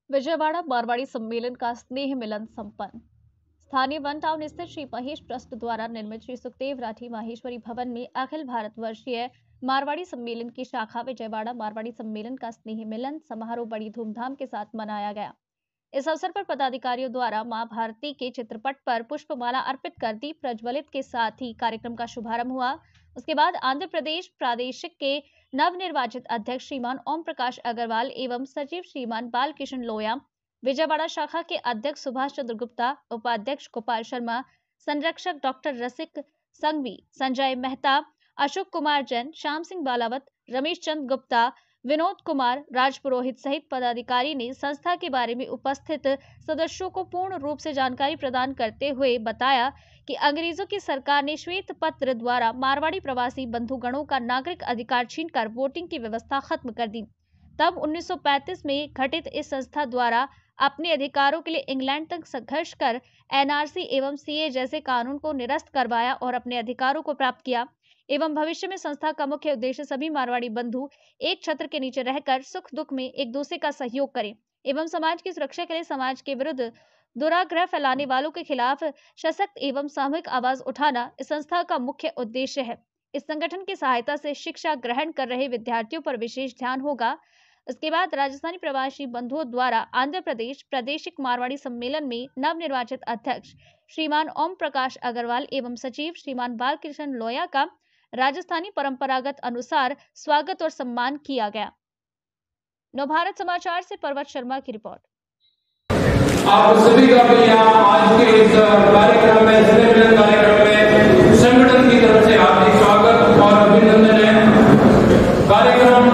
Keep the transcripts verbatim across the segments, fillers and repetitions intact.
विजयवाड़ा मारवाड़ी सम्मेलन का स्नेह मिलन संपन्न। स्थानीय वन टाउन स्थित श्री महेश ट्रस्ट द्वारा निर्मित श्री सुखदेव राठी माहेश्वरी भवन में अखिल भारतवर्षीय मारवाड़ी सम्मेलन की शाखा विजयवाड़ा मारवाड़ी सम्मेलन का स्नेह मिलन समारोह बड़ी धूमधाम के साथ मनाया गया। इस अवसर पर पदाधिकारियों द्वारा मां भारती के चित्रपट पर पुष्पमाला अर्पित कर दीप प्रज्वलित के साथ ही कार्यक्रम का शुभारंभ हुआ। उसके बाद आंध्र प्रदेश प्रादेशिक के नवनिर्वाचित अध्यक्ष श्रीमान ओम प्रकाश अग्रवाल एवं सचिव श्रीमान बालकिशन लोया, विजयवाड़ा शाखा के अध्यक्ष सुभाष चंद्र गुप्ता, उपाध्यक्ष गोपाल शर्मा, संरक्षक डॉक्टर रसिक संघवी, संजय मेहता, अशोक कुमार जैन, श्याम सिंह बालावत, रमेश चंद गुप्ता, विनोद कुमार राजपुरोहित सहित पदाधिकारी ने संस्था के बारे में उपस्थित सदस्यों को पूर्ण रूप से जानकारी प्रदान करते हुए बताया कि अंग्रेजों की सरकार ने श्वेत पत्र द्वारा मारवाड़ी प्रवासी बंधुगणों का नागरिक अधिकार छीनकर वोटिंग की व्यवस्था खत्म कर दी। तब उन्नीस सौ पैंतीस में घटित इस संस्था द्वारा अपने अधिकारों के लिए इंग्लैंड तक संघर्ष कर एनआरसी एवं सीए जैसे कानून को निरस्त करवाया और अपने अधिकारों को प्राप्त किया। एवं भविष्य में संस्था का मुख्य उद्देश्य सभी मारवाड़ी बंधु एक छत्र के नीचे रहकर सुख दुख में एक दूसरे का सहयोग करें एवं समाज की सुरक्षा के लिए समाज के विरुद्ध दुराग्रह फैलाने वालों के खिलाफ सशक्त एवं सामूहिक आवाज उठाना इस संस्था का मुख्य उद्देश्य है। इस संगठन की सहायता से शिक्षा ग्रहण कर रहे विद्यार्थियों पर विशेष ध्यान होगा। इसके बाद राजस्थानी प्रवासी बंधुओं द्वारा आंध्र प्रदेश प्रादेशिक मारवाड़ी सम्मेलन में नवनिर्वाचित अध्यक्ष श्रीमान ओम प्रकाश अग्रवाल एवं सचिव श्रीमान बालकृष्ण लोया का राजस्थानी परंपरागत अनुसार स्वागत और सम्मान किया गया। नवभारत समाचार से पर्वत शर्मा की रिपोर्ट। आप सभी का भी यहाँ आज के इस कार्यक्रम में सम्मेलन कार्यक्रम में संगठन की तरफ से हार्दिक स्वागत और अभिनंदन है। कार्यक्रम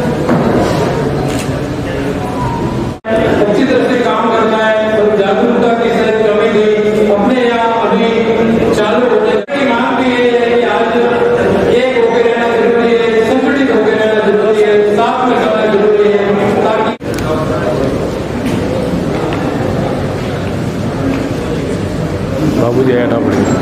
अच्छी तरह से काम करता है और जागरूकता की शायद कमी गई अपने यहाँ अभी चालू होने की मांग भी है कि आज एक होकर रहना जरूरी है, संगठित होकर रहना जरूरी है, साथ में चलना जरूरी है ताकि बाबू जी आना पड़ेगा।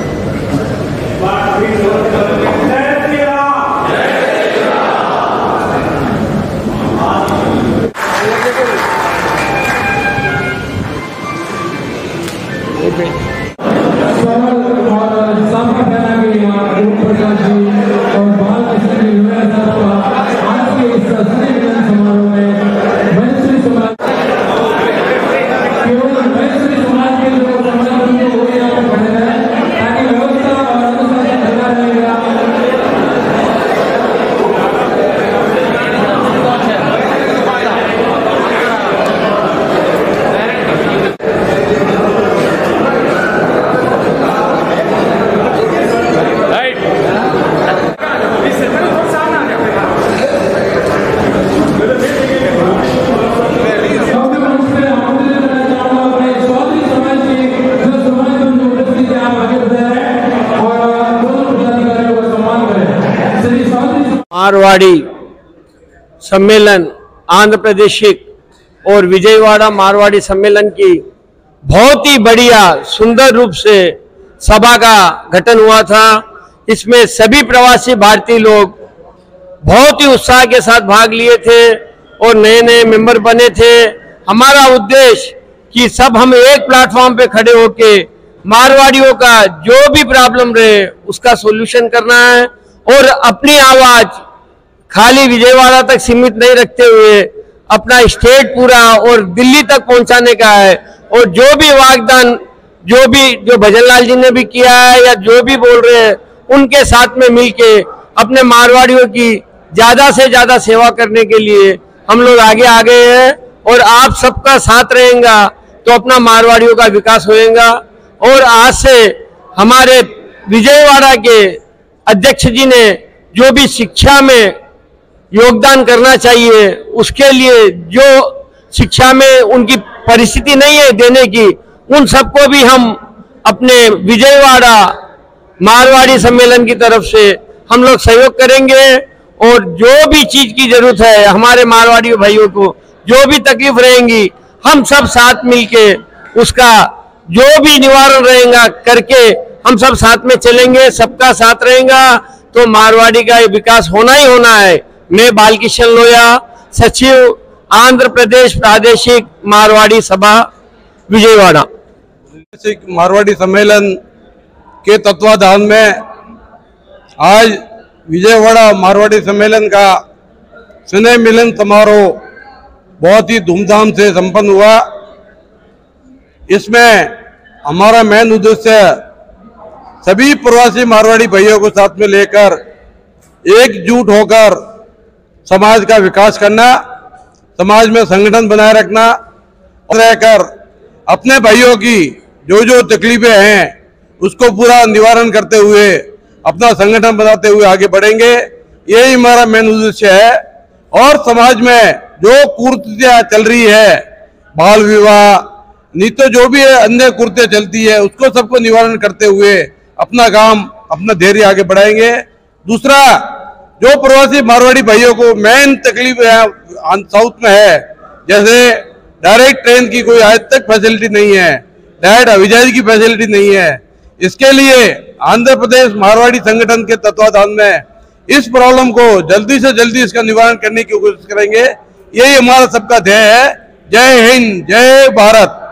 मारवाड़ी सम्मेलन आंध्र प्रदेशिक और विजयवाड़ा मारवाड़ी सम्मेलन की बहुत ही बढ़िया सुंदर रूप से सभा का गठन हुआ था। इसमें सभी प्रवासी भारतीय लोग बहुत ही उत्साह के साथ भाग लिए थे और नए नए मेंबर बने थे। हमारा उद्देश्य कि सब हम एक प्लेटफॉर्म पे खड़े होके मारवाड़ियों का जो भी प्रॉब्लम रहे उसका सॉल्यूशन करना है और अपनी आवाज खाली विजयवाड़ा तक सीमित नहीं रखते हुए अपना स्टेट पूरा और दिल्ली तक पहुंचाने का है। और जो भी वागदान जो भी जो भजन लाल जी ने भी किया है या जो भी बोल रहे हैं उनके साथ में मिलके अपने मारवाड़ियों की ज्यादा से ज्यादा सेवा करने के लिए हम लोग आगे आ गए हैं और आप सबका साथ रहेगा तो अपना मारवाड़ियों का विकास होएगा। और आज से हमारे विजयवाड़ा के अध्यक्ष जी ने जो भी शिक्षा में योगदान करना चाहिए उसके लिए जो शिक्षा में उनकी परिस्थिति नहीं है देने की, उन सबको भी हम अपने विजयवाड़ा मारवाड़ी सम्मेलन की तरफ से हम लोग सहयोग करेंगे। और जो भी चीज की जरूरत है हमारे मारवाड़ी भाइयों को जो भी तकलीफ रहेंगी हम सब साथ मिलके उसका जो भी निवारण रहेगा करके हम सब साथ में चलेंगे। सबका साथ रहेगा तो मारवाड़ी का विकास होना ही होना है। मैं बालकिशन लोया, सचिव आंध्र प्रदेश प्रादेशिक मारवाड़ी सभा विजयवाड़ा। मारवाड़ी सम्मेलन के तत्वाधान में आज विजयवाड़ा मारवाड़ी सम्मेलन का स्नेह मिलन समारोह बहुत ही धूमधाम से संपन्न हुआ। इसमें हमारा मेन उद्देश्य सभी प्रवासी मारवाड़ी भाइयों को साथ में लेकर एकजुट होकर समाज का विकास करना, समाज में संगठन बनाए रखना और रहकर अपने भाइयों की जो जो तकलीफें हैं उसको पूरा निवारण करते हुए अपना संगठन बनाते हुए आगे बढ़ेंगे। यही हमारा मेन उद्देश्य है। और समाज में जो कुरीतियां चल रही है, बाल विवाह, नहीं तो जो भी अन्य कुरीतियां चलती है, उसको सबको निवारण करते हुए अपना काम, अपना धैर्य आगे बढ़ाएंगे। दूसरा, जो प्रवासी मारवाड़ी भाइयों को मेन तकलीफ साउथ में है, जैसे डायरेक्ट ट्रेन की कोई आज तक फैसिलिटी नहीं है, डायरेक्ट हवाई जहाज की फैसिलिटी नहीं है, इसके लिए आंध्र प्रदेश मारवाड़ी संगठन के तत्वाधान में इस प्रॉब्लम को जल्दी से जल्दी इसका निवारण करने की कोशिश करेंगे। यही हमारा सबका ध्येय है। जय हिंद, जय भारत।